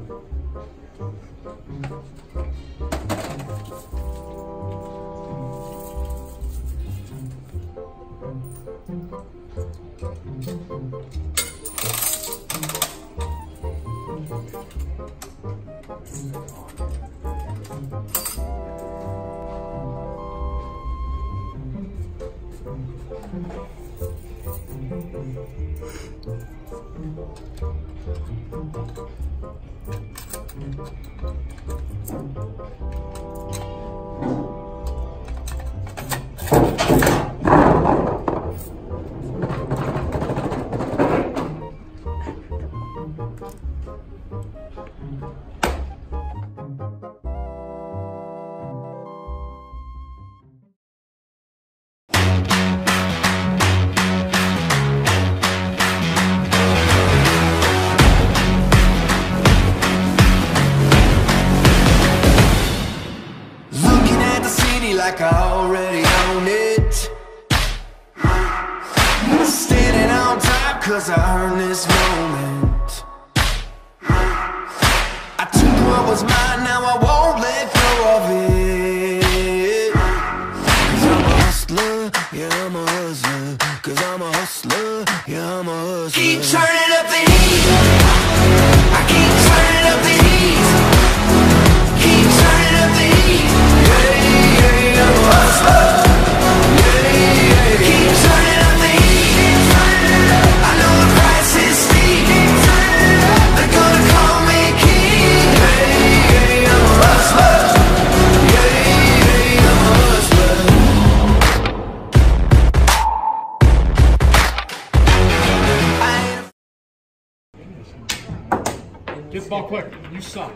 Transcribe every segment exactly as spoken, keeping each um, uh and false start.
Like I already own it. Standing on top cause I earned this moment. I took what was mine, now I won't let go of it. Cause I'm a hustler, yeah I'm a hustler. Cause I'm a hustler, yeah I'm a hustler. Keep turning up the heat. I keep turning up the heat. Keep turning up the heat. Yeah, yeah, I'm a hustler. Yeah, yeah, keep turning up the heat. I know the price is steep. They're gonna call me king. Yeah, yeah, I'm a hustler. Yeah, yeah, I'm a hustler. Get the ball quick. You suck.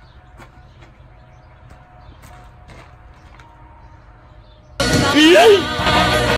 Yeah.